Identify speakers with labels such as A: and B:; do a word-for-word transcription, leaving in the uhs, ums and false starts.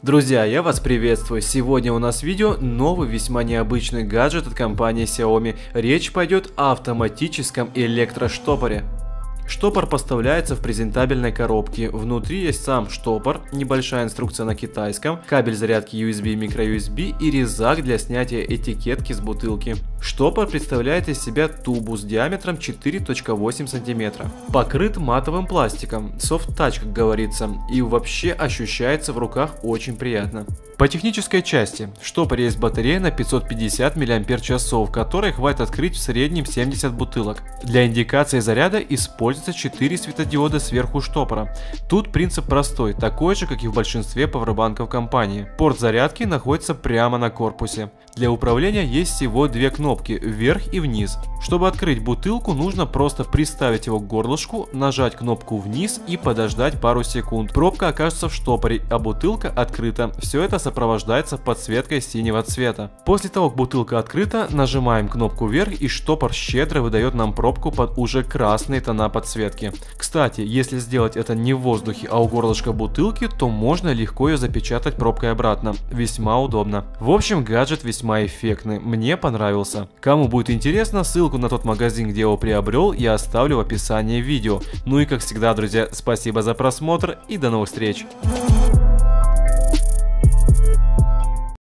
A: Друзья, я вас приветствую. Сегодня у нас видео новый весьма необычный гаджет от компании Xiaomi. Речь пойдет о автоматическом электроштопоре. Штопор поставляется в презентабельной коробке. Внутри есть сам штопор, небольшая инструкция на китайском, кабель зарядки ю эс би и микро ю эс би и резак для снятия этикетки с бутылки. Штопор представляет из себя тубу с диаметром четыре целых восемь десятых сантиметра. Покрыт матовым пластиком, soft touch, как говорится, и вообще ощущается в руках очень приятно. По технической части, в штопоре есть батарея на пятьсот пятьдесят мАч, которой хватит открыть в среднем семьдесят бутылок. Для индикации заряда используется четыре светодиода сверху штопора. Тут принцип простой, такой же, как и в большинстве пауэрбанков компании. Порт зарядки находится прямо на корпусе. Для управления есть всего две кнопки, вверх и вниз. Чтобы открыть бутылку, нужно просто приставить его к горлышку, нажать кнопку вниз и подождать пару секунд. Пробка окажется в штопоре, а бутылка открыта. Все это сопровождается подсветкой синего цвета. После того, как бутылка открыта, нажимаем кнопку вверх, и штопор щедро выдает нам пробку под уже красные тона подсветки. Кстати, если сделать это не в воздухе, а у горлышка бутылки, то можно легко ее запечатать пробкой обратно. Весьма удобно. В общем, гаджет весьма эффектный. Мне понравился. Кому будет интересно, ссылку на тот магазин, где его приобрел, я оставлю в описании видео. Ну и как всегда, друзья, спасибо за просмотр и до новых встреч.